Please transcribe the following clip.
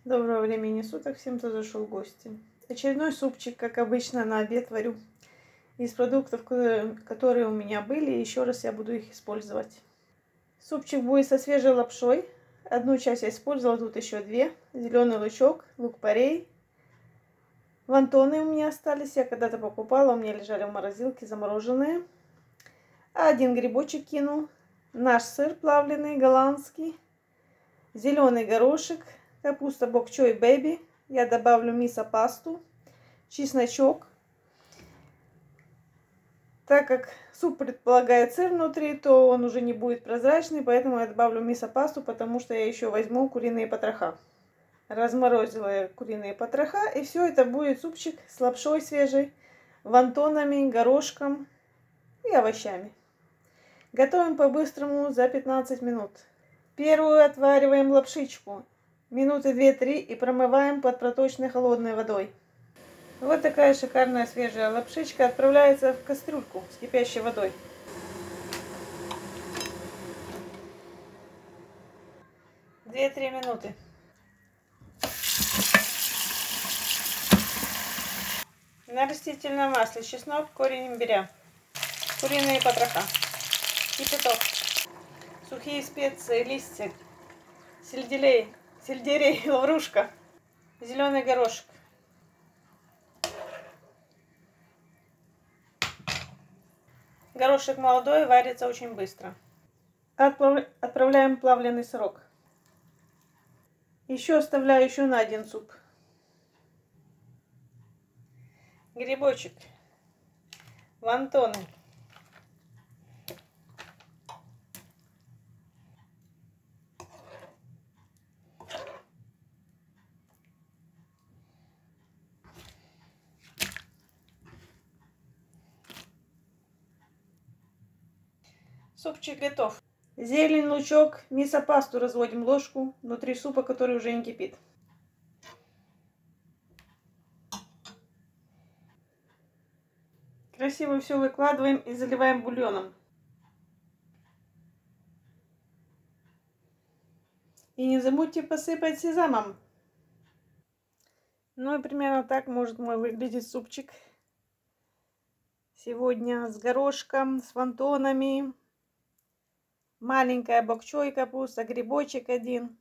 Доброго времени суток всем, кто зашел в гости. Очередной супчик, как обычно, на обед варю. Из продуктов, которые у меня были, еще раз я буду их использовать. Супчик будет со свежей лапшой. Одну часть я использовала, тут еще две. Зеленый лучок, лук-порей. Вонтоны у меня остались, я когда-то покупала, у меня лежали в морозилке замороженные. Один грибочек кину. Наш сыр плавленый, голландский. Зеленый горошек. Капуста бок-чой бэби. Я добавлю мисо-пасту, чесночок. Так как суп предполагает сыр внутри, то он уже не будет прозрачный, поэтому я добавлю мисо-пасту, потому что я еще возьму куриные потроха. Разморозила я куриные потроха, и все это будет супчик с лапшой свежей, вонтонами, горошком и овощами. Готовим по-быстрому за 15 минут. Первую отвариваем лапшичку. Минуты 2-3 и промываем под проточной холодной водой. Вот такая шикарная свежая лапшичка отправляется в кастрюльку с кипящей водой. Две-три минуты. На растительном масле чеснок, корень имбиря, куриные потроха, кипяток, сухие специи, листья, сельдерей, лаврушка, зеленый горошек. Горошек молодой, варится очень быстро. Отправляем плавленый сырок. Еще оставляю еще на один суп. Грибочек, вонтоны, супчик готов. Зелень, лучок, мисо-пасту разводим ложку внутри супа, который уже не кипит. Красиво все выкладываем и заливаем бульоном. И не забудьте посыпать сезамом. Ну и примерно так может мой выглядеть супчик. Сегодня с горошком, с вонтонами. Маленькая бок-чой капуста, грибочек один.